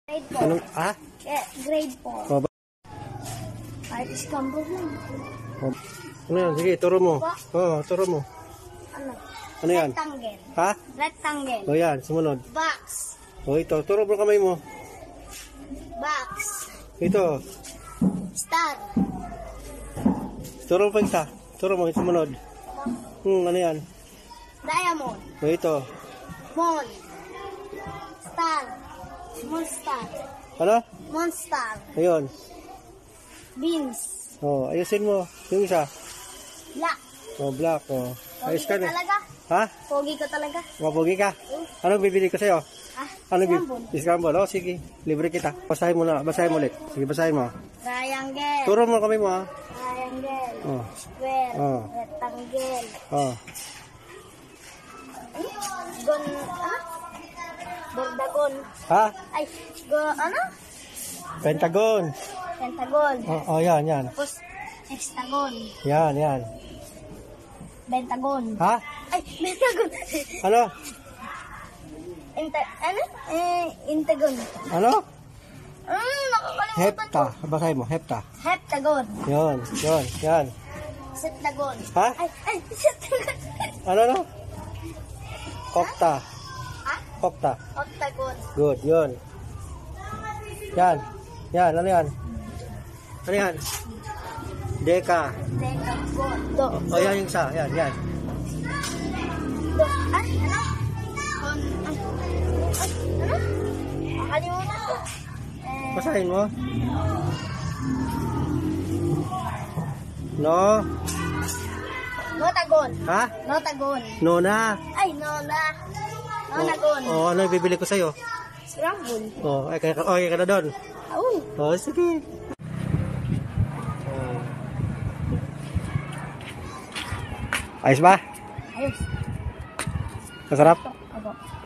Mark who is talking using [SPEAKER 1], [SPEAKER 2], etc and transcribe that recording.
[SPEAKER 1] Grade 4.
[SPEAKER 2] Anong,
[SPEAKER 1] Grade 4.
[SPEAKER 2] Oh,
[SPEAKER 1] Kahit iskambog lang.
[SPEAKER 2] oh. Ano yan? Sige, turo mo. Turo mo.
[SPEAKER 1] Ano?
[SPEAKER 2] Ano yan?
[SPEAKER 1] Rectangle.
[SPEAKER 2] Ha?
[SPEAKER 1] Rectangle.
[SPEAKER 2] O yan, sumunod.
[SPEAKER 1] Box.
[SPEAKER 2] O ito, turo mo kamay mo.
[SPEAKER 1] Box.
[SPEAKER 2] Ito,
[SPEAKER 1] Star.
[SPEAKER 2] turo mo pa isa. Turo mo, sumunod. Ano yan?
[SPEAKER 1] Diamond.
[SPEAKER 2] O ito.
[SPEAKER 1] Moon. Star. Monster.
[SPEAKER 2] Ano?
[SPEAKER 1] Monster.
[SPEAKER 2] Ayun.
[SPEAKER 1] Beans.
[SPEAKER 2] O, ayusin mo. Yung isa.
[SPEAKER 1] Black.
[SPEAKER 2] O, black. O.
[SPEAKER 1] Pogi
[SPEAKER 2] Ayos
[SPEAKER 1] ko
[SPEAKER 2] ka na.
[SPEAKER 1] talaga.
[SPEAKER 2] Ha?
[SPEAKER 1] Pogi ko talaga.
[SPEAKER 2] Mapogi ka? Anong bibili ko sa'yo? Anong
[SPEAKER 1] Scramble.
[SPEAKER 2] Scramble. O, sige. Libre kita. Basahin mo na. Basahin mo ulit. Sige, basahin mo.
[SPEAKER 1] Triangle.
[SPEAKER 2] Turo mo kamay mo, ha?
[SPEAKER 1] Triangle.
[SPEAKER 2] O.
[SPEAKER 1] Square.
[SPEAKER 2] Oh.
[SPEAKER 1] Rectangle.
[SPEAKER 2] O.
[SPEAKER 1] Bordagon.
[SPEAKER 2] Ha?
[SPEAKER 1] Ay, ano?
[SPEAKER 2] Pentagon.
[SPEAKER 1] Pentagon.
[SPEAKER 2] O, yan, yan.
[SPEAKER 1] Tapos, hexagon.
[SPEAKER 2] Yan, yan.
[SPEAKER 1] Pentagon.
[SPEAKER 2] Ha?
[SPEAKER 1] Ay, pentagon.
[SPEAKER 2] Ano?
[SPEAKER 1] Ano? Intagon.
[SPEAKER 2] Ano?
[SPEAKER 1] Nakakalimutan
[SPEAKER 2] Hepta.
[SPEAKER 1] ko.
[SPEAKER 2] Basahin mo, hepta.
[SPEAKER 1] Heptagon.
[SPEAKER 2] Yan, yan, yan.
[SPEAKER 1] Septagon.
[SPEAKER 2] Ha?
[SPEAKER 1] Ay, septagon.
[SPEAKER 2] Ano? Okta.
[SPEAKER 1] Ha?
[SPEAKER 2] Okta.
[SPEAKER 1] Octagon.
[SPEAKER 2] Good, yun. Yan. Yan, ano yan? Ano yan? Deka.
[SPEAKER 1] Decagon. Do.
[SPEAKER 2] O, yan yung isa. Yan, yan.
[SPEAKER 1] Do. Ay, ano? Ano? Nakalimutan ko.
[SPEAKER 2] Basahin mo. No.
[SPEAKER 1] Notagon.
[SPEAKER 2] Ha?
[SPEAKER 1] Notagon.
[SPEAKER 2] Nona.
[SPEAKER 1] Ay, Nona. Nonagon.
[SPEAKER 2] O, ano yung bibili ko sa'yo?
[SPEAKER 1] Scramble.
[SPEAKER 2] O, ay, okay ka na doon.
[SPEAKER 1] Oo.
[SPEAKER 2] O, sige. Ayos ba?
[SPEAKER 1] Ayos.
[SPEAKER 2] Masarap?
[SPEAKER 1] Ako.